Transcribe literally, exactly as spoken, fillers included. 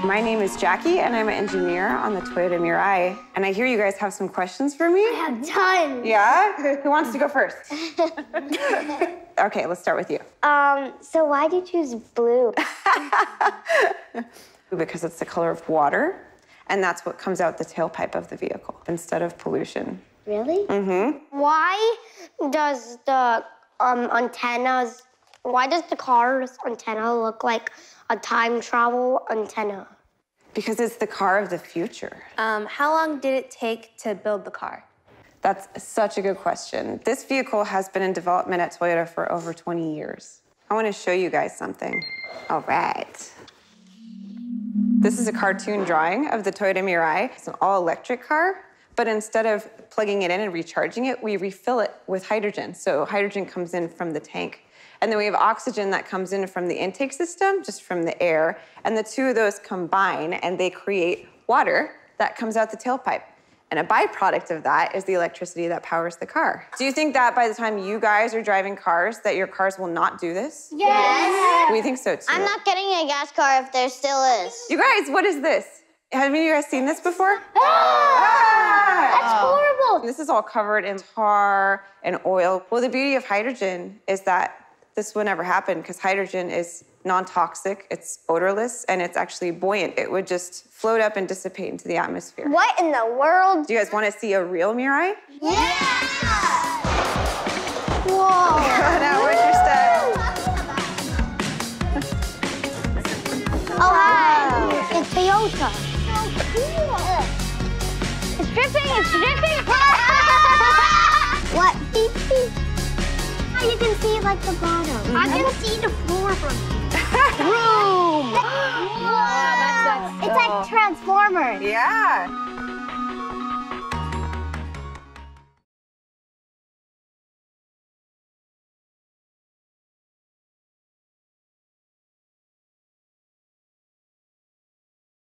My name is Jackie, and I'm an engineer on the Toyota Mirai. And I hear you guys have some questions for me? I have tons. Yeah? Who wants to go first? Okay, let's start with you. Um, so why did you choose blue? Because it's the color of water, and that's what comes out the tailpipe of the vehicle instead of pollution. Really? Mm-hmm. Why does the um, antennas, why does the car's antenna look like a time travel antenna? Because it's the car of the future. Um, how long did it take to build the car? That's such a good question. This vehicle has been in development at Toyota for over twenty years. I want to show you guys something. All right. This is a cartoon drawing of the Toyota Mirai. It's an all-electric car, but instead of plugging it in and recharging it, we refill it with hydrogen. So hydrogen comes in from the tank. And then we have oxygen that comes in from the intake system, just from the air. And the two of those combine, and they create water that comes out the tailpipe. And a byproduct of that is the electricity that powers the car. Do you think that by the time you guys are driving cars, that your cars will not do this? Yes. We think so, too. I'm not getting a gas car if there still is. You guys, what is this? Have any of you guys seen this before? Ah! Ah! That's horrible. This is all covered in tar and oil. Well, the beauty of hydrogen is that this would never happen because hydrogen is non-toxic, it's odorless, and it's actually buoyant. It would just float up and dissipate into the atmosphere. What in the world? Do you guys want to see a real Mirai? Yeah! Whoa! Now, where's your step? Oh, hi! It's Toyota. So cool! It's dripping, it's dripping! What? Beep, beep. You can see like the bottom. Mm-hmm. I can see the floor from here. Room! Wow, that's, that's, it's oh. like Transformers. Yeah.